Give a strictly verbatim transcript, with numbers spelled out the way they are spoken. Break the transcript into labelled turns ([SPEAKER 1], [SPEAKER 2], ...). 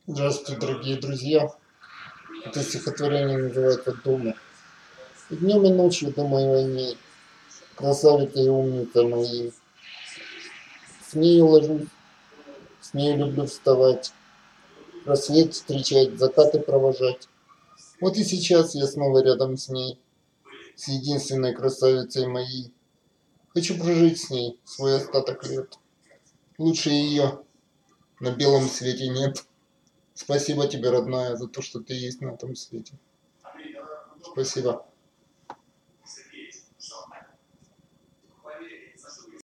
[SPEAKER 1] Здравствуйте, дорогие друзья. Это стихотворение называется «Дома». И днем и ночью думаю о ней, красавица и умница моей. С нею ложусь, с нею люблю вставать, рассвет встречать, закаты провожать. Вот и сейчас я снова рядом с ней, с единственной красавицей моей. Хочу прожить с ней свой остаток лет. Лучше ее на белом свете нет. Спасибо тебе, родная, за то, что ты есть на этом свете. Спасибо.